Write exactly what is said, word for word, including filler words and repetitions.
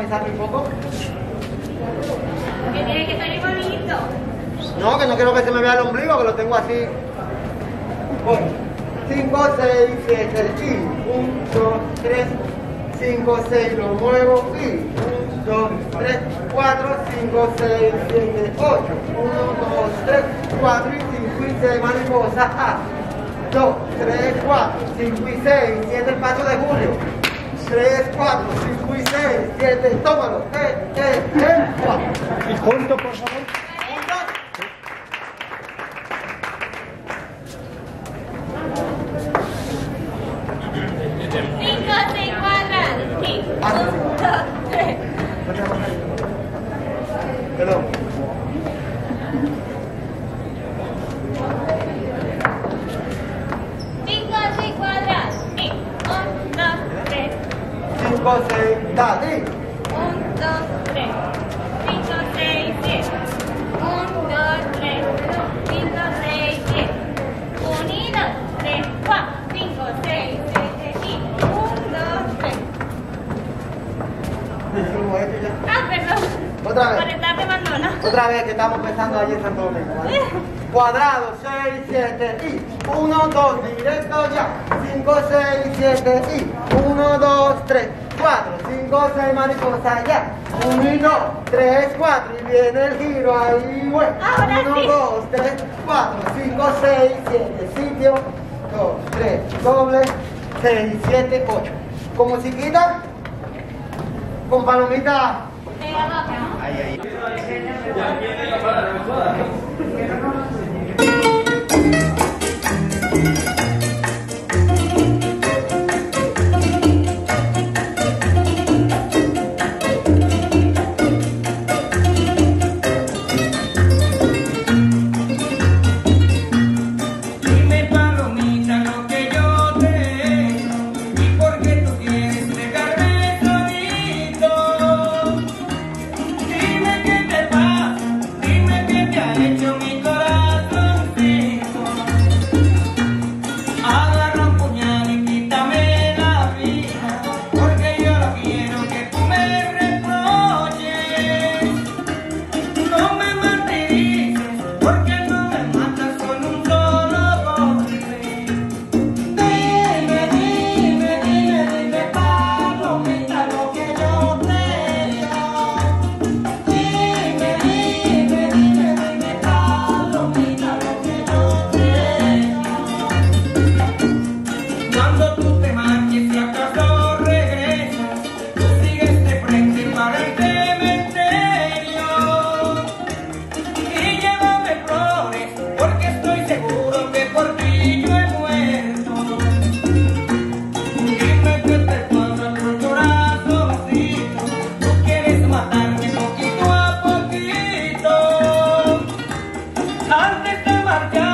pensarme un poco. ¿Qué tiene que salir bonito? No, que no quiero que se me vea el ombligo, que lo tengo así. cinco, seis, siete y uno, dos, tres, cinco, seis, lo muevo y uno, dos, tres, cuatro, cinco, seis, siete, ocho, uno, dos, tres, cuatro y cinco y seis, mariposa, A, dos, tres, cuatro, cinco y seis, siete, el paso de Julio, tres, cuatro, cinco y seis, siete, tómalo, eh, eh, eh, cuatro. Y junto, por favor. Cinco, seis cuadrados. Sí. Un, dos, tres. Perdón. Cinco, seis cuadrados. Sí. Un, dos, tres. cinco, seis, dale. Un, dos, tres. Cinco, seis, siete. Un, dos, tres. Cinco, seis, siete. Un y dos, tres, cuatro. Cinco, seis, siete y un, dos, tres. Hicimos esto ya. Ah, perdón. Otra vez. Por estar de abandona. Otra vez que estamos pensando allí en Santo Domingo, ¿vale? Cuadrado, seis, siete y uno, dos, directo ya. cinco, seis, siete y uno, dos, tres, cuatro, cinco, seis, mariposa ya. uno y dos, tres, cuatro y viene el giro ahí, bueno. Ahora uno, sí. dos, tres, cuatro, cinco, seis, siete, sitio, dos, tres, doble, seis, siete, ocho. Con musiquita, con palomita. De abajo, ¿no? Ahí, ahí. Dime, palomita, lo que yo te y por qué tú quieres dejarme solito. Dime qué te pasa, dime qué te ha hecho mi corazoncito. Agarra un puñal y quítame la vida, porque yo no quiero que tú me reproches. No me martirices, porque no me matas con un solo golpe. Dime, dime, dime, dime, palomita, lo que yo creo. Dime, dime, dime, dime, palomita, lo que yo creo. Cuando tú te marches, si acaso regresas, tú sigues de frente para el cementerio. Y llévame flores, porque estoy seguro que por ti yo he muerto. Dime qué te pasa tu corazoncito, tú quieres matarme poquito a poquito. Antes de marchar